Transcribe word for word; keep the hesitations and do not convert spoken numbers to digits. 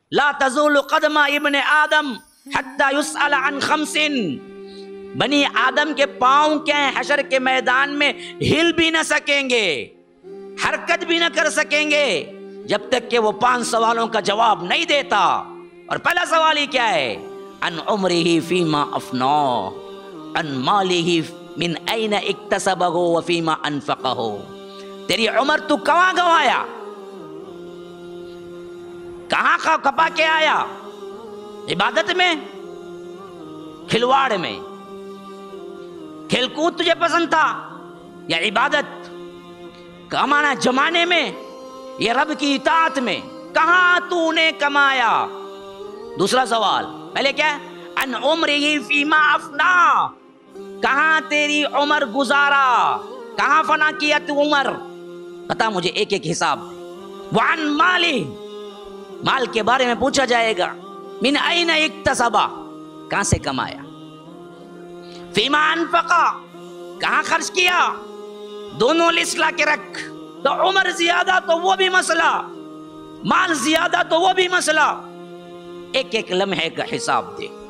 لا تزول قدم ابن آدم حتی یسأل عن خمس، بنی آدم کے پاؤں کیا ہیں حشر کے میدان میں ہل بھی نہ سکیں گے، حرکت بھی نہ کر سکیں گے جب تک کہ وہ پانچ سوالوں کا جواب نہیں دیتا۔ اور پہلا سوال ہی کیا ہے؟ ان عمرہ فیما افناہ، ان مالہ من این اکتسبہ وفیما انفقہ، تیری عمر تو کہاں گوایا، کہاں کا کپا کے آیا؟ عبادت میں، کھلواڑ میں؟ کھیل کود تجھے پسند تھا یا عبادت؟ کمانا جمانے میں یا رب کی اطاعت میں؟ کہاں تو نے کمایا؟ دوسرا سوال پہلے کیا ہے؟ ان عمرہ فیما افنا، کہاں تیری عمر گزارا، کہاں فنا کیا تو عمر؟ بتا مجھے ایک ایک حساب۔ وعن مالی، مال کے بارے میں پوچھا جائے گا، من این اکتسبا، کہاں سے کمایا؟ فیما انفقا، کہاں خرچ کیا؟ دونوں لسٹ لا کے رکھ، تو عمر زیادہ تو وہ بھی مسئلہ، مال زیادہ تو وہ بھی مسئلہ، ایک ایک لمحے کا حساب دے۔